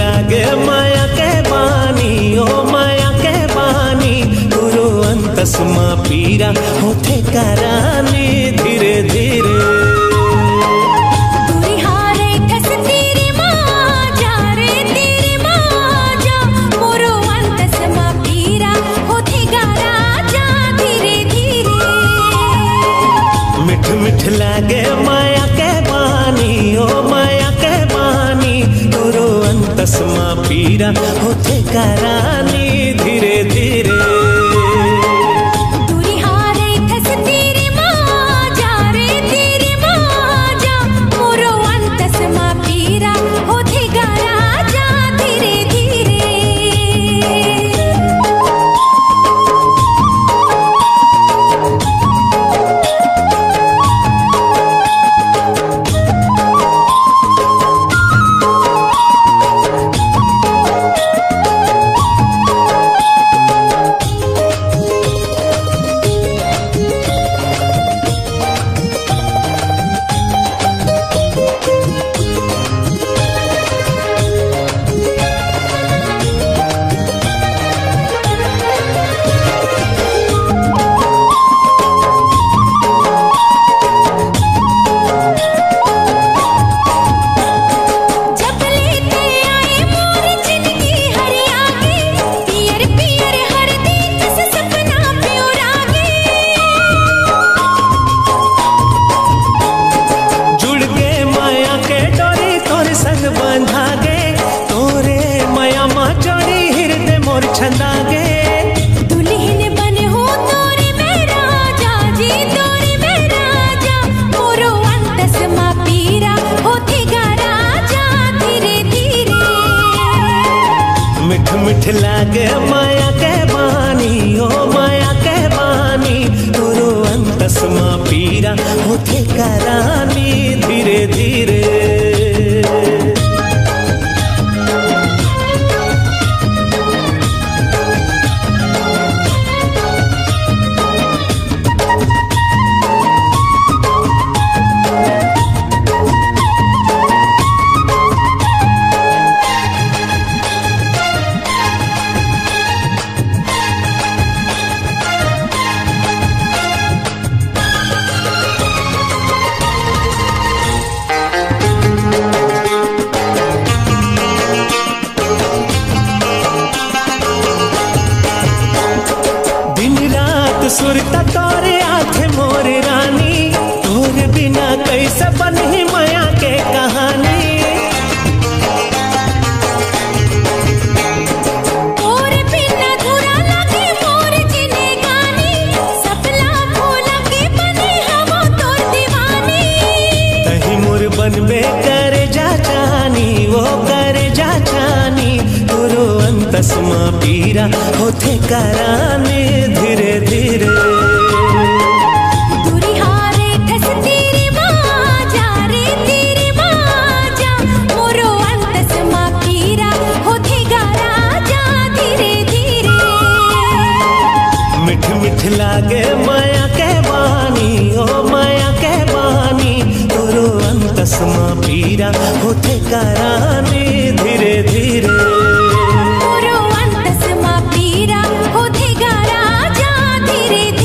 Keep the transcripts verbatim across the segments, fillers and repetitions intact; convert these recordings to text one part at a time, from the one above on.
लागे माया के बानी ओ माया के बानी गुरु अंतस्मा पीरा होठे करानी धीरे धीरे मिठ लागे माया के बानी ओ माया के बानी गुरु अंतस्मा पीरा होठे करानी धीरे धीरे दुल्हन बने हो तोरे में राजा जी तोरे में राजा मोरो अंतस्मा पीरा होठेगा राजा धीरे धीरे मिठ मिठ लागे माया के बानी ओ माया के बानी गुरु अंतस्मा पीरा होठेगा रानी धीरे धीरे सुरता तोरे आखे मोरे रानी तोरे बिना कैसे बनी माया के कहानी तोरे बिना धुरा लगे मोर जिंदगानी सपना भूला के बने हम तोर दीवानी तही मोर बनबे करे जा जानी वो करे जा जानी गुरु अंतस्मा पीरा होठे करानी धीरे धीरे मिठ मिठ लागे माया के बानी ओ माया के बानी गुरु अंतस्मा पीरा होठे करानी धीरे धीरे गुरु अंतस्मा पीरा होठेगा राजा धीरे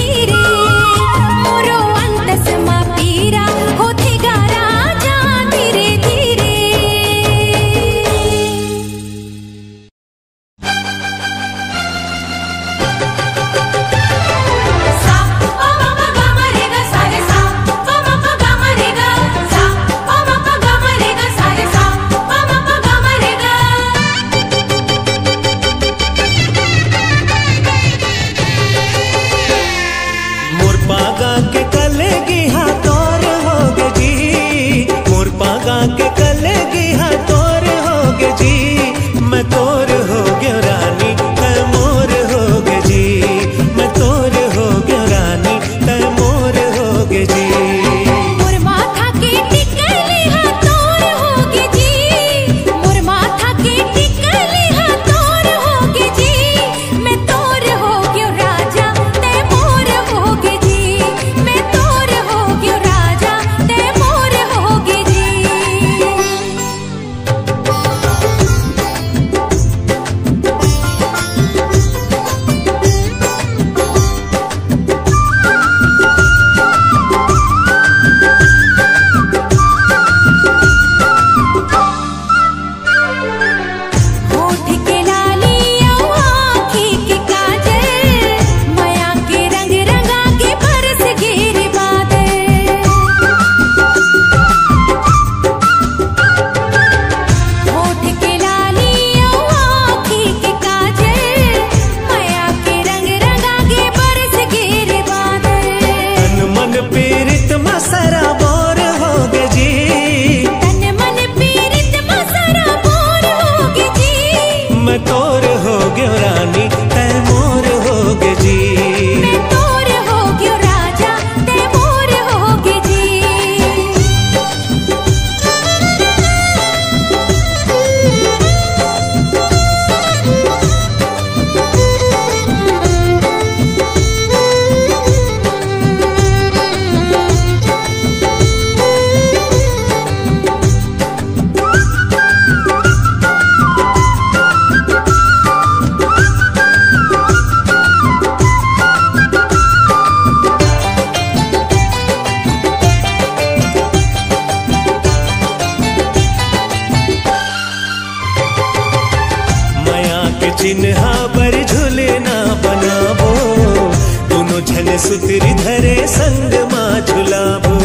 के चिन्हा पर झूलना बनाबो, दोनों झन सुतरी धरे संग माँ झुलाबो।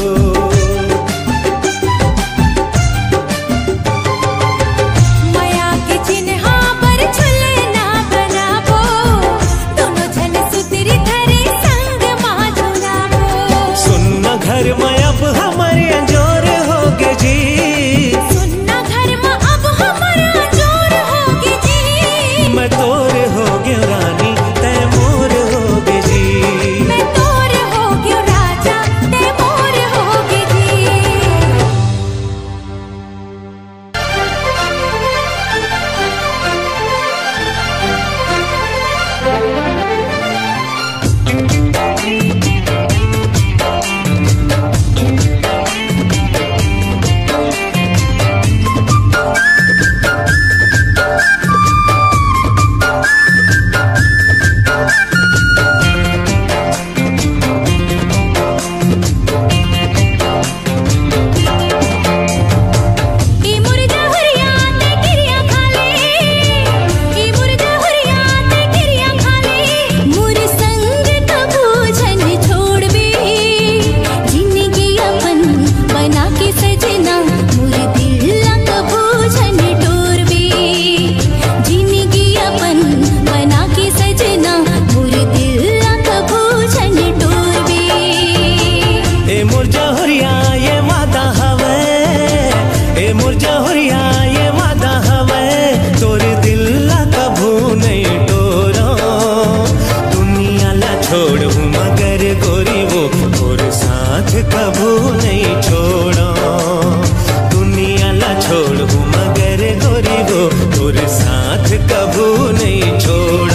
माया के चिन्हा पर झूलना बनाबो, दोनों झन सुतरी धरे संग माँ झुलाबो। सुनना घर में अब हमारे अंजोर होगे जी, सुनना घर में अब हमारे अंजोर होगे जी। मैं तोर होगे रानी तै मोर होगे जी, मैं तोर होगे राजा तै मोर होगे जी। ई मुर्जा हुरिया ते गिरिया खाले, ई मुर्जा हुरिया ते गिरिया खाले। मुर संग कबू झन छोड़बे, जिंदगी अपन बना के सजना। मुर दिल कबू झन डोरबे, जिंदगी अपन बना के सजना। मुर दिल कबू झन डोरबे। ए मुर्जा हुरिया ये वादा हवे, ए मुर्जा हुरिया ये वादा हवे। तोर दिल ला कभू नहीं टोरो, दुनिया ला छोड़ू मगर गोरी वो तोर साथ कभू नहीं छोड़ो। दुनिया ला छोड़ू मगर गोरी वो तोर साथ कभू नहीं छोड़ो।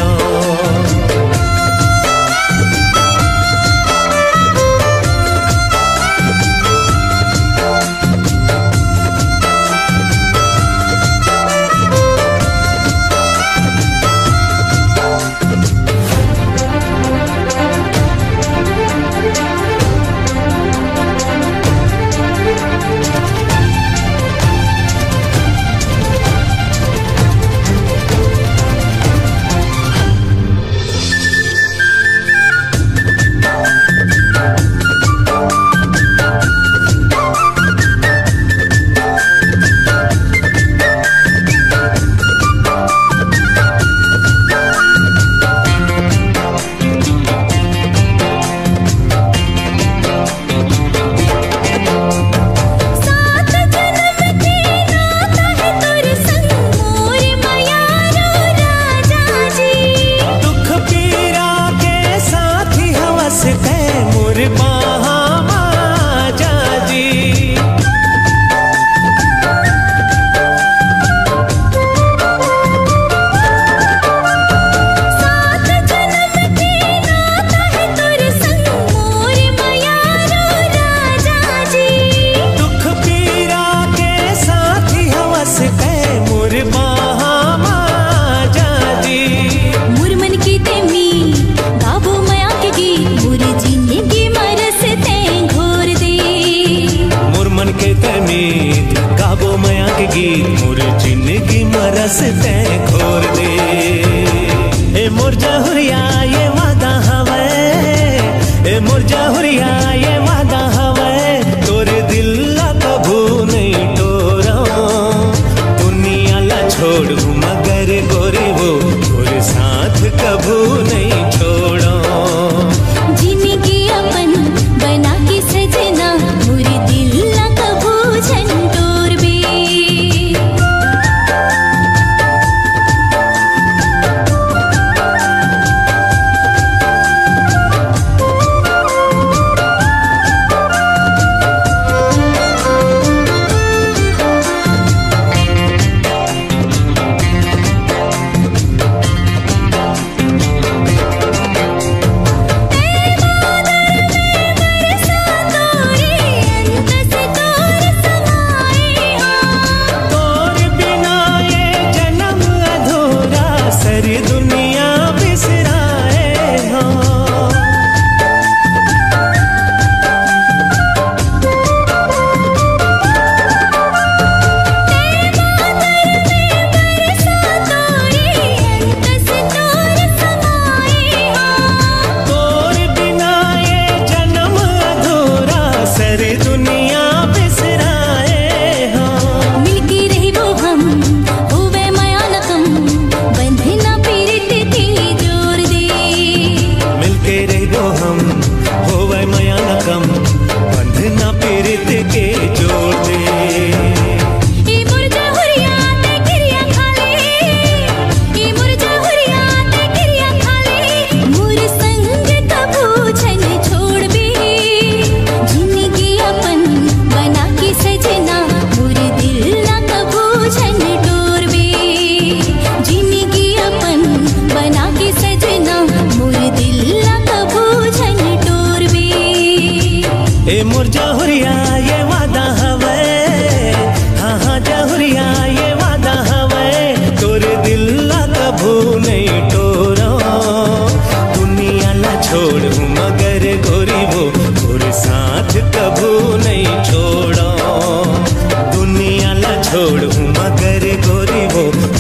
सात जन्म के नाता है तोर संग मोर मयारो राजा जी। दुख पीरा के साथी हवस ते मोर बाहा माजा जी। सात जन्म के नाता है तोर संग मोर मयारो राजा जी। दुख पीरा के साथी हवस ते मोर बाहा माजा जी। मुर मन की तेमी गाबो माया के गीत। मुर जिंदगी मरस ते घोर दे, मोर मन के तमीत गाबो माया के गीत। मोर जिंदगी मरस ते खोर दे। ए मोर जहुरिया ये वादा हवे, ए मोर जहुरिया ये वादा हवे। तोर दिल ला कभू नहीं टोरो, दुनिया ला छोड़ू मगर गोरी वो तोर साथ कभू नहीं छोड़ो। जिंदगी अपन बना के सजना। मुर दिल ला कबू झन डोरबे।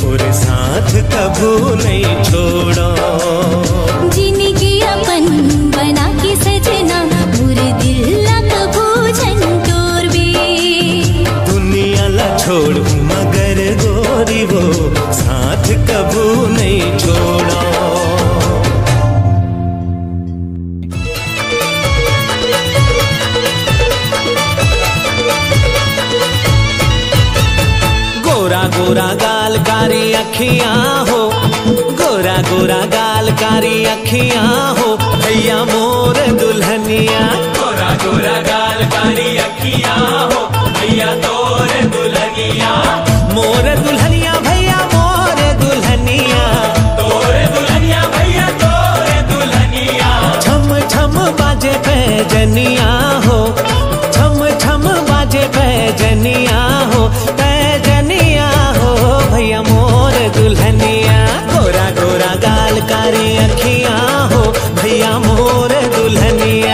और साथ कभू नहीं छोड़ा। जिंदगी अपन बना के सजना मोर दिल ला कभू झंटोर बे। दुनिया ला छोड़ मगर गोरी वो साथ कभू नहीं छोड़ा। गोरा गोरा गाल कारी अखियां हो, गोरा गोरा गाल कारी अखियां हो, भैया मोर दुल्हनिया। गोरा गोरा गाल कारी अखियां हो, भैया तोर दुल्हनिया। मोर दुल्हनिया भैया मोर दुल्हनिया, तोर दुल्हनिया भैया तोर दुल्हनिया। छम छम बाजे पैजनिया हो, छम छम बाजे पैजनिया हो, पैजनिया हो भैया मोर दुल्हनिया। गोरा गोरा गाल कारी अखियां हो, भैया मोर दुल्हनिया।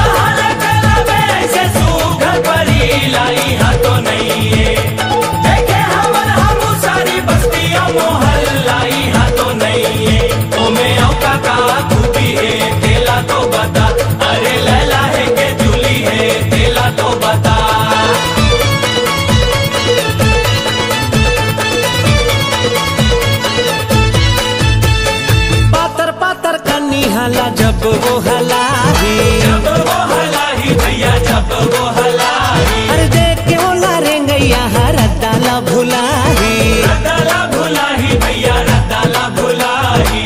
तो बता, अरे लैला है के जूली है, तेला तो बता। पातर पातर कन्नी हला जब वो हलाही, जब वो हलाही भैया जब वो हलाही। अरे देख के वो लारेंगैया रद्दाला भुलाही, रद्दाला भुलाही भैया रद्दाला भुलाही।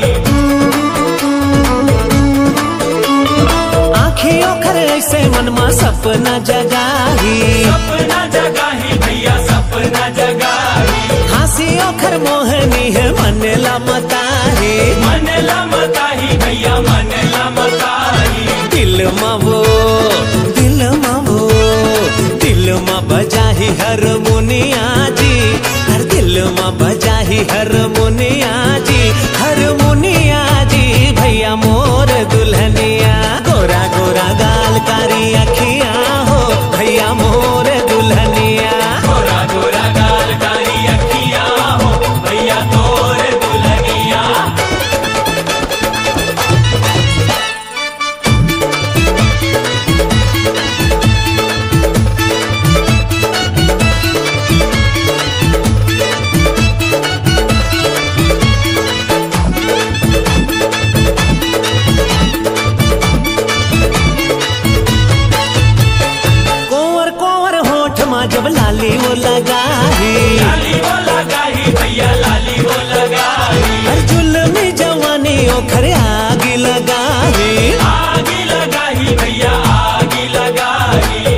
ऐसे मनमा सपना जगाही, सपना जगाही भैया सपना जगाही। हंसी ओखर मोहनी है मनला मताही, मनला मताही भैया मनला मताही। दिल मा वो दिल मा वो दिल मा बजाही हारमोनिया जी, हर दिल मा बजाही हारमोनिया जी, हारमोनिया जी भैया मोर दुल्हनिया। गोरा गोरा गाल कारी अखियां हो, भैया मोर दुल्हनिया। गोरा गोरा गाल कारी अखियां हो, भैया तोर दुल्हनिया। जब लाली वो लगाही, लाली वो लगाही भैया लाली वो लगाही। हर जुल्मी जवानी ओखर आगी लगाही, आगी लगाही भैया आगी लगाही।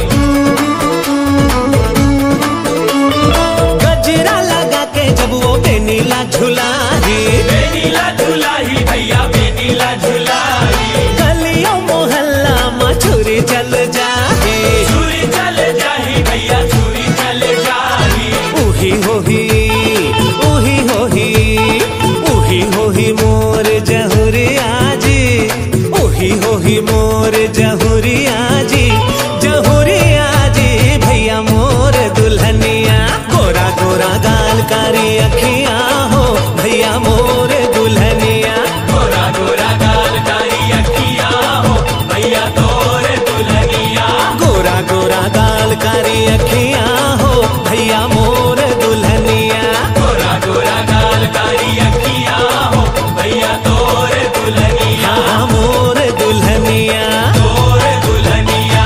गजरा लगा के जब वो बेनीला झुलाही, बेनीला झुलाही भैया बेनीला झुलाही। गलियों मोहल्ला में छुरी चल जाही, छुरी चल जाही भैया छुरी चल जाही। उही होही उही होही उही होही मोर जहुरिया जी, उही होही मोर जहुरिया जी, जहुरिया जी भैया मोर दुल्हनिया। गोरा गोरा गाल कारी अखियां हो, भैया मोर दुल्हनिया। गोरा गोरा गाल कारी अखियां हो, भैया तोर दुल्हनिया। गोरा गोरा गाल कारी अखियां हो, भैया मोर दुल्हनिया। गोरा गोरा गाल कारी अखियां हो, भैया तोर दुल्हनिया। मोर दुल्हनिया तोर दुल्हनिया।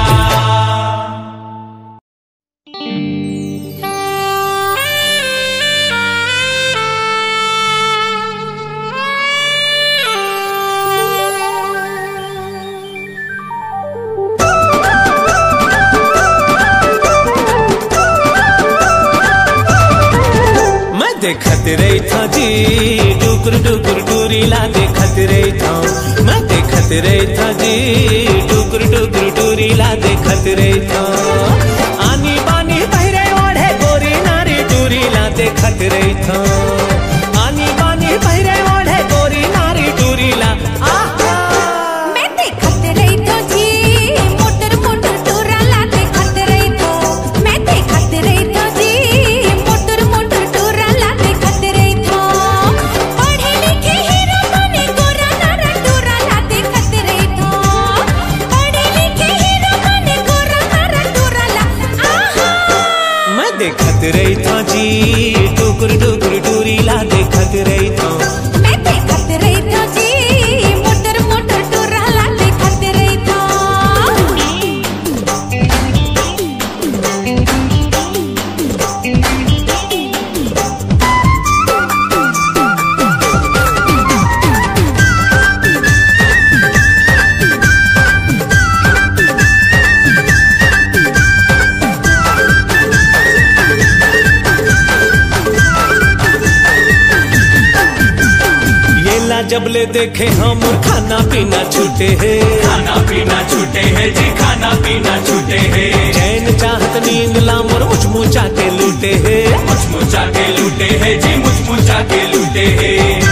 देखत रही था जी डुकुर डुकुर डूरीला, देखत रही था मैं देखत रही था जी डुकुर डुकुर डूरीला, देखत रही था। आनी बानी बहरे ओढ़े गोरी नारी डूरीला, देखत रही था। आनी बानी बहरे ओढ़े गोरी नारी डूरीला। मैं देखत रही तो जी मोटर मोटर टोराला, देखत रही तो मैं देखत रही तो जी मोटर मोटर टोराला, देखत रही तो। जब ले देखे हम खाना पीना छूटे है, खाना पीना छूटे है जी, खाना पीना छूटे है। चैन चाहत नींद लामर मुचमुचा के लूटे है, मुचमुचा के लूटे है जी, मुचमुचा के लूटे है।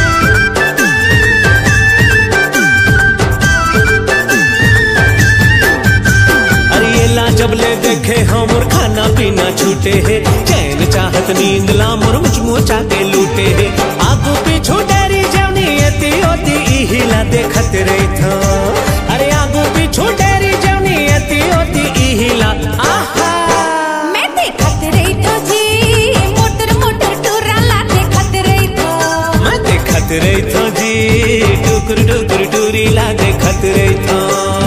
जब ले देखे हम खाना पीना छूटे है, चैन चाहत नींद लामर मुचमुचा के लूटे है। आगू पीछू डेरी जवनी एती ओती इहिला देखत रही था, अरे आगू पीछू डेरी जवनी एती ओती इहिला आहा मैं देखत रही तो जी, मोटर मोटर टुराला देखत रही तो, मैं देखत रही तो जी, टुकुर टुकुर टुरीला देखत रही था।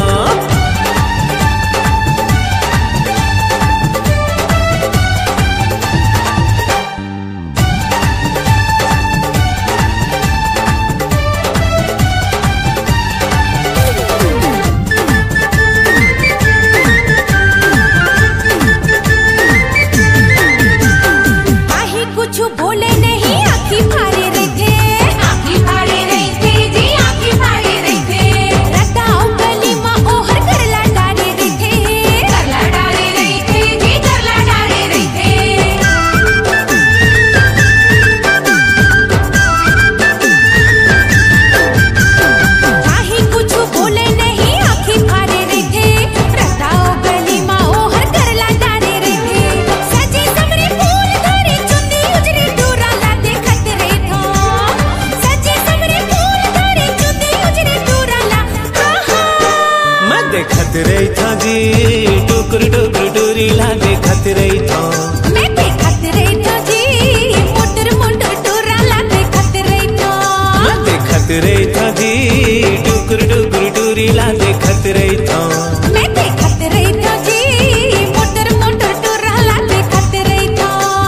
देखत रही था जी, टुकुर टुकुर टुरीला देखत रही था। मैं देखत रही तो जी, मोटर मोटर टुराला देखत रही तो, मैं देखत रही था जी, टुकुर टुकुर टुरीला देखत रही था। मैं देखत रही तो जी, मोटर मोटर टुराला देखत रही तो।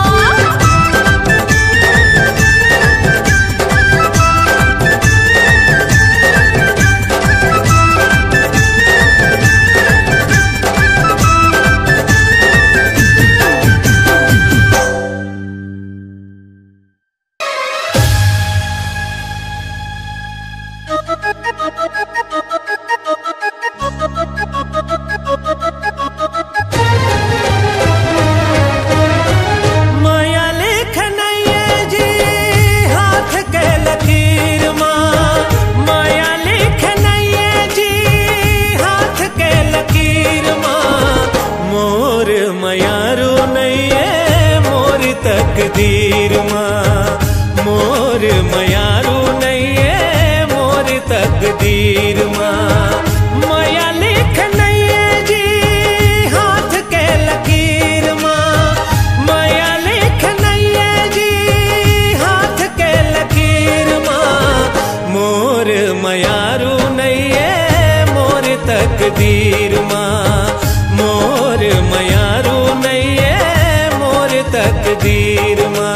माया लेख नैये जी हाथ के लकीर माँ, माया लेख नैये जी हाथ के लकीर माँ। मोर मयारू नैये मोर तकदीर माँ, मोर मयारू नैये मोर तकदीर माँ। माया लेख नैये जी हाथ के लकीर माँ, माया लेख नैये जी हाथ के लकीर माँ। मोर मयारू नैये मोर तकदीर माँ, मोर मयारू नैये मोर तकदीर माँ।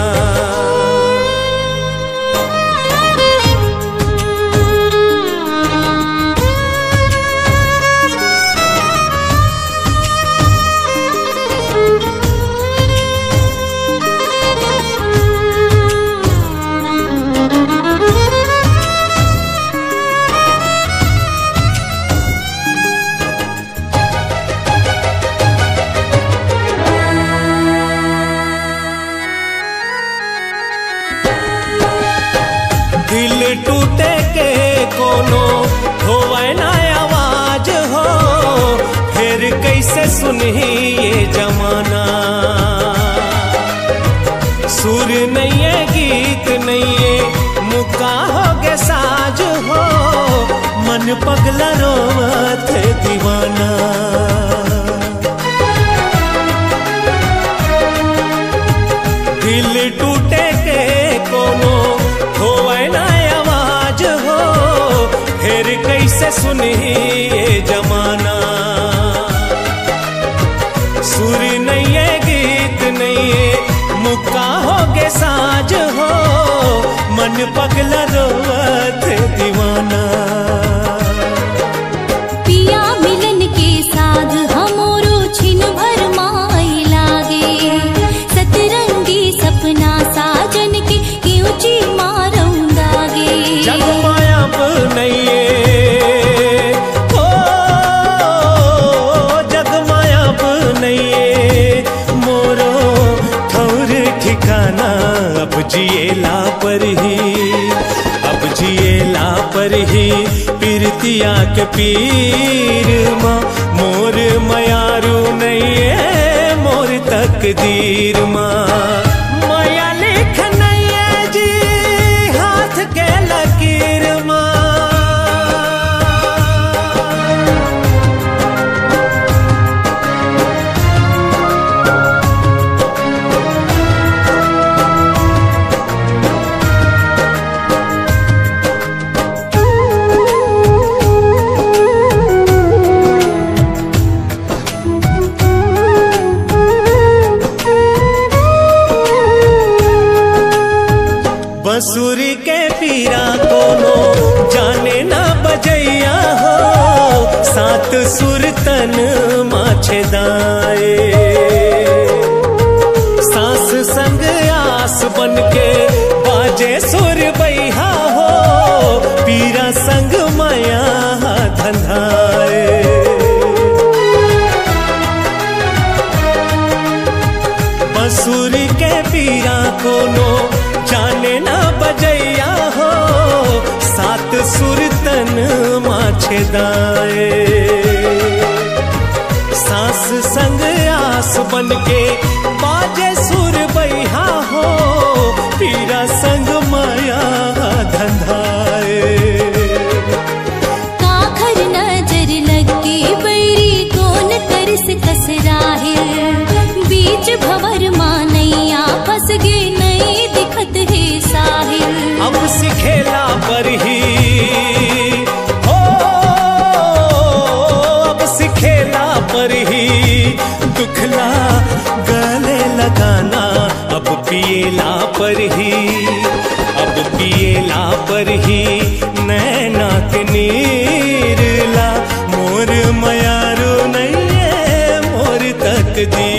दिल टूटे के कोनो होवे ना आवाज हो, फिर कैसे सुनही ये जमाना। सुर नहीं है गीत नहीं है मुक्का हो गे साज हो, मन पगला रोवत दीवाना। दिल टूटे के कोनो होवे ना आवाज हो, फिर कैसे सुनी ये जमाना। सुर नहीं है गीत नहीं है मुक्का हो गे साज हो, मन पगला रोवत दीवाना। पिया मिलन के साथ हमोरो छिन भर माई लागे, सतरंगी सपना साजन के ऊंची मारूंगागे। जग माया जिएला पर ही पीरतिया के पीर माँ मोर मयारू नहीं मोर तकदीर माँ माया लिख नहीं जी हाथ के लकीर माँ बंसुरी के पीरा कोनो जाने ना बजैया हो सात सुरतन माछे दाए सास संग आस बन के बाजे सुर बैहा हो पीरा संग माया धंधाए बंसुरी के पीरा कोनो जाने ना बजैया हो सात सुरतन माछे दाए सास संग आस बन के बाजे सुर बैहा हो पीरा संग माया धंधाए काखर नजर लगी बैरी कौन तरस कसराहे बीच भंवर मानैया फंस गे नहीं दिखत है साहिल अब सिखेला पर ही हो अब सिखेला पर ही दुखला गले लगाना अब पिएला पर ही अब पिएला पर ही नैना के नीरला मोर मयारो नहीं मोर तकदीर